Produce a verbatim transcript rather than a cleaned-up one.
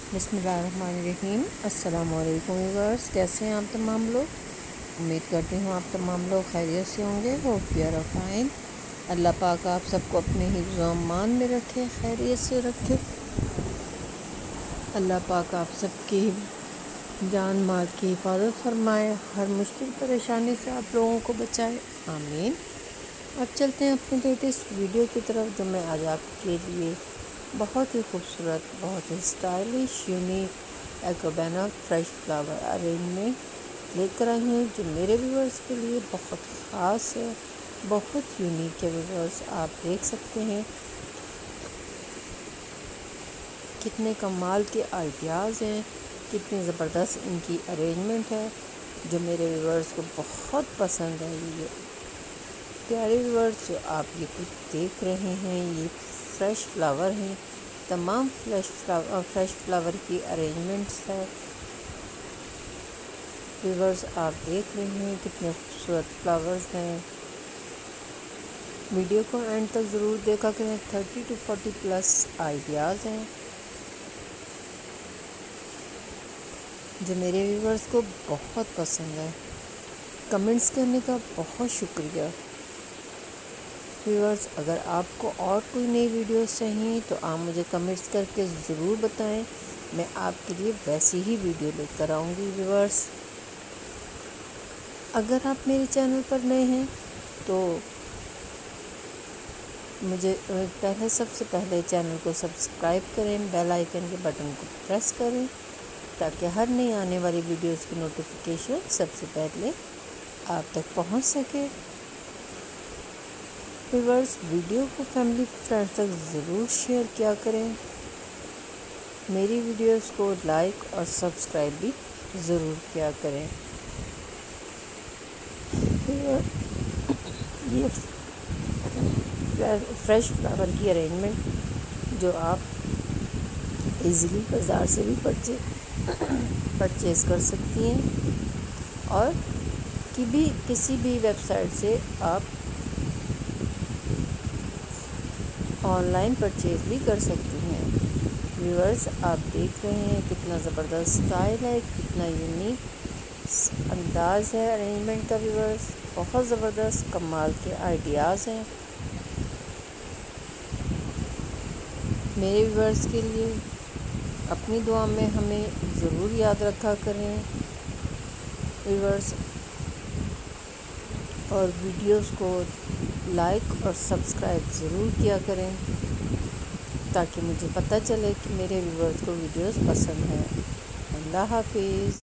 बिस्मिल्लाहिर्रहमानिर्रहीम। अस्सलाम वालेकुम व्यूअर्स, कैसे हैं आप तमाम लोग। उम्मीद करती हूँ आप तमाम लोग खैरियत से होंगे। Hope you are fine. Allah पाक आप सबको अपने हिफ्ज़ व अमान में रखे, खैरियत से रखे। अल्लाह पाक आप सबकी जान माल की हिफाजत फरमाए, हर मुश्किल परेशानी से आप लोगों को बचाए, आमीन। अब चलते हैं अपने लेटेस्ट वीडियो की तरफ, जो मैं आज आपके लिए बहुत ही खूबसूरत, बहुत ही स्टाइलिश, यूनिक एक्रोबैना फ्रेश फ्लावर अरेंजमेंट लेकर आई हूँ, जो मेरे व्यूअर्स के लिए बहुत ख़ास है, बहुत यूनिक है। व्यूअर्स आप देख सकते हैं कितने कमाल के आइडियाज़ हैं, कितनी ज़बरदस्त इनकी अरेंजमेंट है, जो मेरे व्यूअर्स को बहुत पसंद है। ये प्यारे व्यूअर्स जो आप ये कुछ देख रहे हैं, ये फ्रेश फ्लावर हैं, तमाम फ्रेश फ्लावर फ्रेश फ्लावर की अरेंजमेंट्स है। व्यूअर्स आप देख रहे हैं कितने खूबसूरत फ्लावर्स हैं। वीडियो को एंड तक ज़रूर देखा करें। Thirty two forty plus ideas हैं, जो मेरे व्यूअर्स को बहुत पसंद है। कमेंट्स करने का बहुत शुक्रिया व्यूअर्स। अगर आपको और कोई नई वीडियोस चाहिए तो आप मुझे कमेंट्स करके ज़रूर बताएं, मैं आपके लिए वैसी ही वीडियो लेकर आऊँगी। व्यूअर्स अगर आप मेरे चैनल पर नए हैं तो मुझे पहले सबसे पहले चैनल को सब्सक्राइब करें, बेल आइकन के बटन को प्रेस करें, ताकि हर नई आने वाली वीडियोस की नोटिफिकेशन सबसे पहले आप तक पहुंच सके। व्यूअर्स वीडियो को फैमिली फ्रेंड्स तक ज़रूर शेयर किया करें। मेरी वीडियोस को लाइक और सब्सक्राइब भी ज़रूर किया करें। ये फ्रेश फ्लावर की अरेंजमेंट जो आप इजीली बाज़ार से भी परचेज परचेज़ कर सकती हैं, और कि भी किसी भी वेबसाइट से आप ऑनलाइन परचेज़ भी कर सकती हैं। व्यूअर्स आप देख रहे हैं कितना ज़बरदस्त स्टाइल है, कितना यूनिक अंदाज़ है अरेंजमेंट का। व्यूअर्स बहुत ज़बरदस्त कमाल के आइडियाज़ हैं मेरे व्यूअर्स के लिए। अपनी दुआ में हमें ज़रूर याद रखा करें व्यूअर्स, और वीडियोस को लाइक और सब्सक्राइब ज़रूर किया करें, ताकि मुझे पता चले कि मेरे व्यूअर्स को वीडियोस पसंद हैं। अल्लाह हाफिज़।